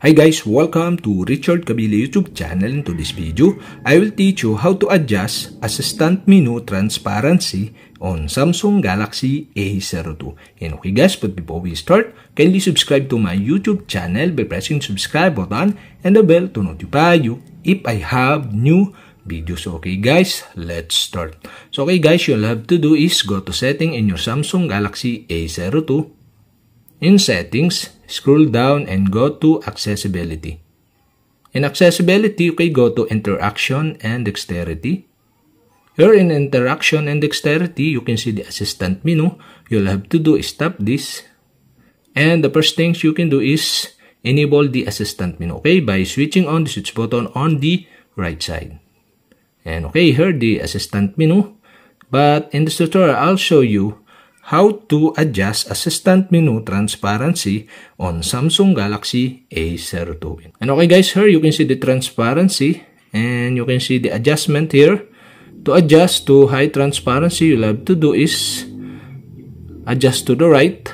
Hi guys, welcome to Richard Cabile YouTube channel. In today's video, I will teach you how to adjust assistant menu transparency on Samsung Galaxy A02. And okay guys, but before we start, kindly subscribe to my YouTube channel by pressing subscribe button and the bell to notify you if I have new videos. Okay guys, let's start. So okay guys, you'll have to do is go to setting in your Samsung Galaxy A02. In settings, scroll down and go to accessibility. In accessibility, okay, go to interaction and dexterity. Here in interaction and dexterity, you can see the assistant menu. You'll have to do is tap this. And the first things you can do is enable the assistant menu, okay, by switching on the switch button on the right side. And okay, here the assistant menu. But in this tutorial, I'll show you how to adjust assistant menu transparency on Samsung Galaxy A02. And okay guys, here you can see the transparency and you can see the adjustment here. To adjust to high transparency, you'll have to do is adjust to the right.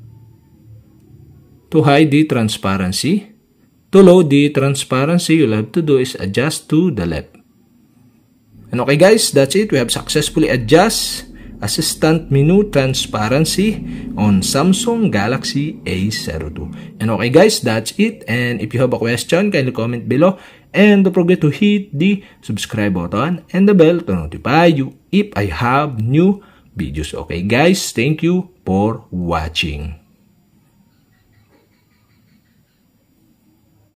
To hide the transparency. To low the transparency, you'll have to do is adjust to the left. And okay guys, that's it. We have successfully adjusted assistant menu transparency on Samsung Galaxy A02. And okay guys, that's it. And if you have a question, kindly comment below. And don't forget to hit the subscribe button and the bell to notify you if I have new videos. Okay guys, thank you for watching.